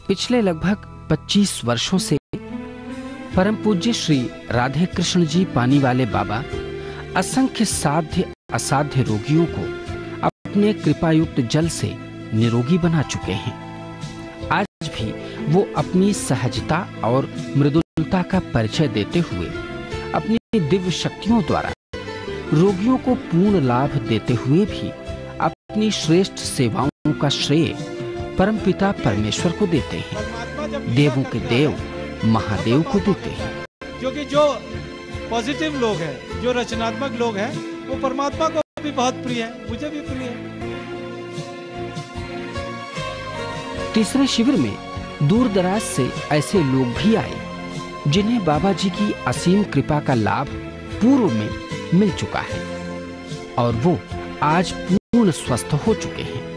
पिछले लगभग 25 वर्षों से परम पूज्य श्री राधे कृष्ण जी पानी वाले बाबा असंख्य साध्य असाध्य रोगियों को अपने कृपायुक्त जल से निरोगी बना चुके हैं। आज भी वो अपनी सहजता और मृदुलता का परिचय देते हुए अपनी दिव्य शक्तियों द्वारा रोगियों को पूर्ण लाभ देते हुए भी अपनी श्रेष्ठ सेवाओं का श्रेय परमपिता परमेश्वर को देते हैं, देवों के देव महादेव को देते हैं। क्योंकि जो पॉजिटिव लोग हैं, जो रचनात्मक लोग हैं, वो परमात्मा को भी बहुत प्रिय है, मुझे भी प्रिय है। तीसरे शिविर में दूर दराज से ऐसे लोग भी आए जिन्हें बाबा जी की असीम कृपा का लाभ पूर्व में मिल चुका है और वो आज पूर्ण स्वस्थ हो चुके हैं।